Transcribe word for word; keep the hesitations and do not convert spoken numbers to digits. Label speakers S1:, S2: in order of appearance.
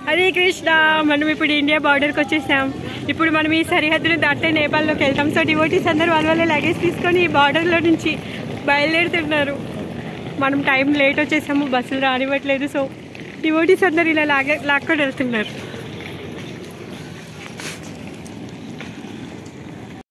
S1: హరే కృష్ణ. మనం ఇప్పుడు ఇండియా బార్డర్కి వచ్చేసాం. ఇప్పుడు మనం ఈ సరిహద్దును దాటే నేపాల్లోకి వెళ్తాం. సో డివోటీస్ అందరూ వాళ్ళ వాళ్ళ లగేజ్ తీసుకొని ఈ బార్డర్లో నుంచి బయలుదేరుతున్నారు. మనం టైం లేట్ వచ్చేసాము, బస్సులు రానివ్వట్లేదు. సో డివోటీస్ అందరు ఇలా లాగే లాక్కొని వెళ్తున్నారు.